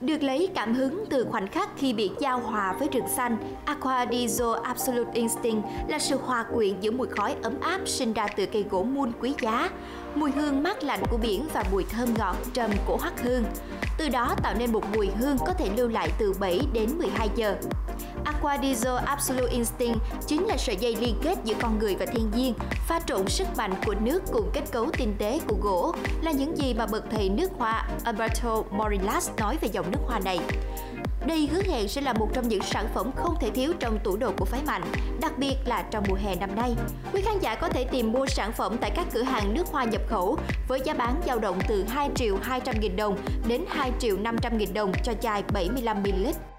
Được lấy cảm hứng từ khoảnh khắc khi biển giao hòa với rừng xanh, Acqua di Gio Absolute Instinct là sự hòa quyện giữa mùi khói ấm áp sinh ra từ cây gỗ mun quý giá, mùi hương mát lạnh của biển và mùi thơm ngọt trầm của hoắc hương. Từ đó tạo nên một mùi hương có thể lưu lại từ 7 đến 12 giờ. Acqua di Gio Absolute Instinct chính là sợi dây liên kết giữa con người và thiên nhiên, pha trộn sức mạnh của nước cùng kết cấu tinh tế của gỗ là những gì mà bậc thầy nước hoa Alberto Morillas nói về dòng nước hoa này. Đây hứa hẹn sẽ là một trong những sản phẩm không thể thiếu trong tủ đồ của phái mạnh, đặc biệt là trong mùa hè năm nay. Quý khán giả có thể tìm mua sản phẩm tại các cửa hàng nước hoa nhập khẩu với giá bán dao động từ 2.200.000 đồng đến 2.500.000 đồng cho chai 75ml.